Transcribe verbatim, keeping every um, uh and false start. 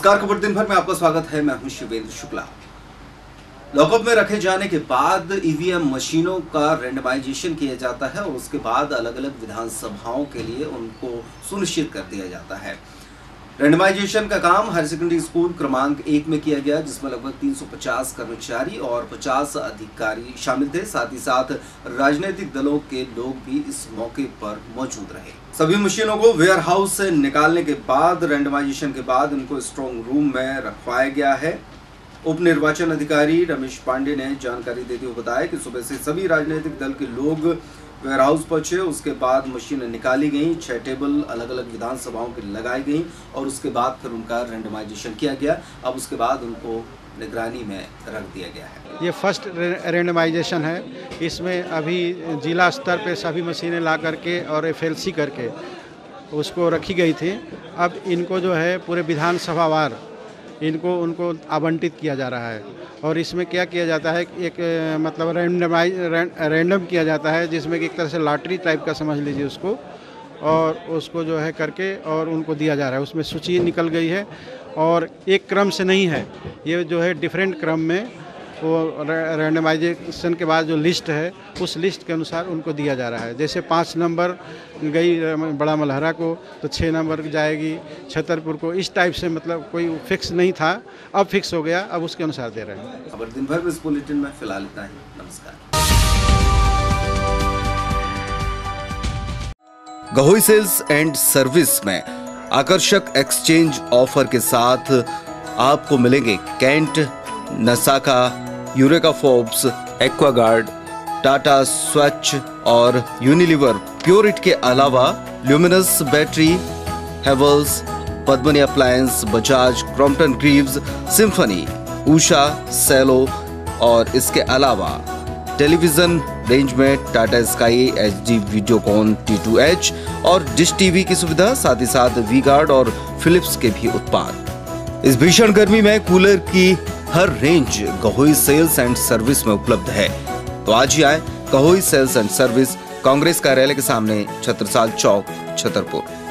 नमस्कार, खबर दिन भर में आपका स्वागत है। मैं हूं शिवेंद्र शुक्ला। लॉकअप में रखे जाने के बाद ईवीएम मशीनों का रैंडमाइजेशन किया जाता है और उसके बाद अलग अलग विधानसभाओं के लिए उनको सुनिश्चित कर दिया जाता है। रैंडमाइजेशन का काम हायर सेकेंडरी स्कूल क्रमांक एक में किया गया, जिसमें लगभग तीन सौ पचास कर्मचारी और पचास अधिकारी शामिल थे। साथ ही साथ राजनीतिक दलों के लोग भी इस मौके पर मौजूद रहे। सभी मशीनों को वेयर हाउस से निकालने के बाद रैंडमाइजेशन के बाद उनको स्ट्रांग रूम में रखवाया गया है। उप निर्वाचन अधिकारी रमेश पांडे ने जानकारी देते हुए बताया कि सुबह से सभी राजनीतिक दल के लोग वेयर हाउस पहुंचे। उसके बाद मशीनें निकाली गईं, छह टेबल अलग अलग विधानसभाओं की लगाई गईं और उसके बाद फिर उनका रैंडमाइजेशन किया गया। अब उसके बाद उनको निगरानी में रख दिया गया है। ये फर्स्ट रैंडमाइजेशन है। इसमें अभी जिला स्तर पे सभी मशीनें ला करके और एफएलसी करके उसको रखी गई थी। अब इनको जो है पूरे विधानसभावार इनको उनको आवंटित किया जा रहा है और इसमें क्या किया जाता है, एक मतलब रैंडमाइज रैंडम किया जाता है, जिसमें कि एक तरह से लॉटरी टाइप का समझ लीजिए उसको, और उसको जो है करके और उनको दिया जा रहा है। उसमें सूची निकल गई है और एक क्रम से नहीं है, ये जो है डिफरेंट क्रम में वो रैंडमाइजेशन के बाद जो लिस्ट है उस लिस्ट के अनुसार उनको दिया जा रहा है। जैसे पाँच नंबर गई बड़ा मलहरा को तो छः नंबर जाएगी छतरपुर को, इस टाइप से, मतलब कोई फिक्स नहीं था, अब फिक्स हो गया, अब उसके अनुसार दे रहे हैं। खबर दिन भर में इस बुलेटिन में फिलहाल इतना ही। नमस्कार। गहोई सेल्स एंड सर्विस में आकर्षक एक्सचेंज ऑफर के साथ आपको मिलेंगे Kent, Nasaka, Eureka Forbes, Aquaguard, Tata Swach और यूनिलीवर प्योरिट के अलावा Luminous battery, Havells, Padmini appliance, Bajaj, Crompton Greaves, Symphony, Usha, Cello और इसके अलावा टेलीविजन रेंज में Tata Sky, HD Videocon T two H और डिश टीवी की सुविधा, साथ ही साथ वी गार्ड और फिलिप्स के भी उत्पाद। इस भीषण गर्मी में कूलर की हर range Gahoi sales and service में उपलब्ध है। तो आज ही आए Gahoi sales and service, Congress कार्यालय के सामने, छत्रसाल चौक, छतरपुर।